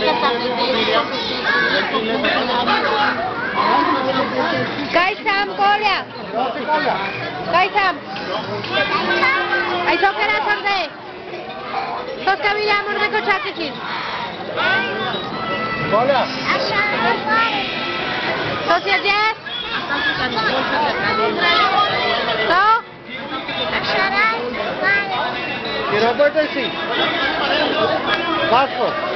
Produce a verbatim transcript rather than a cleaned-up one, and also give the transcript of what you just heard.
Kai Sam, Kolya. Kai Sam. Això que era sorder. Tots que mirem de cotxats aquí. Kolya. Tots i el Jess. To? Ki Robert asi. Pasko.